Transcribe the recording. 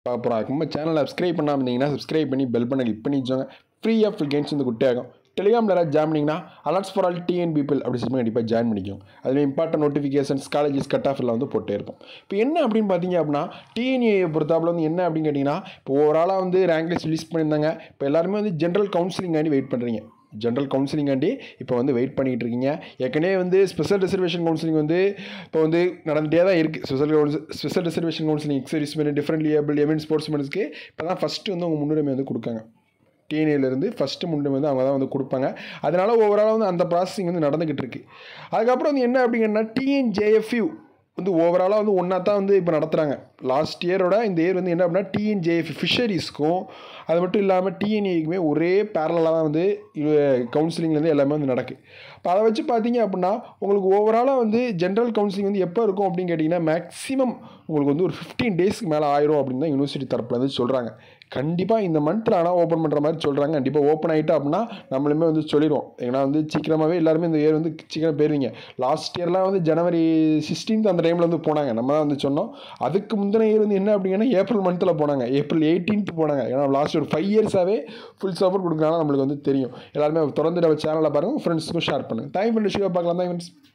பார்ப்போம். நம்ம சேனலை சப்ஸ்கிரைப் பண்ணாமல் இருந்தீங்கன்னா சப்ஸ்கிரைப் பண்ணி பெல் பண்ண கிளிக் பண்ணி வச்சோங்க. ஃப்ரீயாக ஃபுல் கேம்ஸ் வந்து குட்டியாகும். டெலிகிராமில் யாராவது ஜாயின் பண்ணிங்கன்னா alerts for all TN people அப்படி சொல்லி கண்டிப்பாக ஜாயின் பண்ணிக்கோங்க. அதில் இம்பார்ட்டன்ட் நோட்டிஃபிகேஷன்ஸ் காலேஜஸ் கட் ஆஃபில் வந்து போட்டே இருப்போம். இப்போ என்ன அப்படின்னு பார்த்தீங்க அப்படின்னா டிஎன்ஏயை பொறுத்தாப்புல வந்து என்ன அப்படின்னு கேட்டிங்கன்னா இப்போ ஓவராலாக வந்து ரேங்க் லிஸ்ட் ரிலீஸ் பண்ணியிருந்தாங்க. இப்போ எல்லாருமே வந்து ஜென்ரல் கவுன்சிலிங்காண்டி வெயிட் பண்ணுறீங்க. ஜென்ரல் கவுன்சிலிங்காண்டி இப்போ வந்து வெயிட் பண்ணிகிட்டு இருக்கீங்க. ஏற்கனவே வந்து ஸ்பெஷல் ரிசர்வேஷன் கவுன்சிலிங் வந்து இப்போ வந்து நடந்துகிட்டே தான் இருக்குது. Special reservation counselling ex servicemen differently able event ஸ்போர்ட்ஸ்மென்ஸ்க்கு இப்போ தான் ஃபஸ்ட்டு வந்து அவங்க முன்னுரிமை வந்து கொடுக்காங்க. டிஎன்ஏலேருந்து ஃபஸ்ட்டு முன்னுரிமை வந்து அவங்க தான் வந்து கொடுப்பாங்க. அதனால் ஓவராலாக வந்து அந்த ப்ராசஸிங் வந்து நடந்துக்கிட்டு இருக்குது. அதுக்கப்புறம் வந்து என்ன அப்படிங்கன்னா TNJFU வந்து ஓவராலாக வந்து ஒன்றா தான் வந்து இப்போ நடத்துகிறாங்க. லாஸ்ட் இயரோட இந்த இயர் வந்து என்ன அப்படின்னா TNJFU ஃபிஷரிஸ்க்கும் அது மட்டும் இல்லாமல் TNEAக்குமே ஒரே பேரலாக தான் வந்து கவுன்சிலிங்லேருந்து எல்லாமே வந்து நடக்குது. இப்போ அதை வச்சு பார்த்தீங்க அப்படின்னா உங்களுக்கு ஓவராலாக வந்து ஜென்ரல் கவுன்சிலிங் வந்து எப்போ இருக்கும் அப்படின்னு கேட்டிங்கன்னா மேக்ஸிமம் உங்களுக்கு வந்து ஒரு 15 டேஸ்க்கு மேலே ஆயிரும் அப்படின்னு தான் யூனிவர்சிட்டி தரப்பில் வந்து சொல்கிறாங்க. கண்டிப்பாக இந்த மந்த்தில் ஆனால் ஓப்பன் பண்ணுற மாதிரி சொல்கிறாங்க. கண்டிப்பாக ஓப்பன் ஆகிட்டா அப்படின்னா நம்மளுமே வந்து சொல்லிடுவோம். ஏன்னா வந்து சீக்கிரமாகவே எல்லாருமே இந்த இயர் வந்து சீக்கிரம் போயிருவீங்க. லாஸ்ட் இயர்லாம் வந்து ஜனவரி 16 அந்த டைமில் வந்து போனாங்க. நம்ம தான் வந்து சொன்னோம். அதுக்கு முந்தின இயர் வந்து என்ன அப்படிங்கன்னா ஏப்ரல் மந்தில் போனாங்க. ஏப்ரல் 18 போனாங்க. ஏன்னா லாஸ்ட் ஒரு 5 இயர்ஸாகவே ஃபுல் சப்போர்ட் கொடுக்குறாங்க. நம்மளுக்கு வந்து தெரியும். எல்லாருமே தொடர்ந்து நம்ம சேனலில் பாருங்கள், ஃப்ரெண்ட்ஸுக்கும் ஷேர் பண்ணுங்கள். தேங்க் ஃப்ரெண்ட்ஸ், பார்க்கலாம். Thank friends.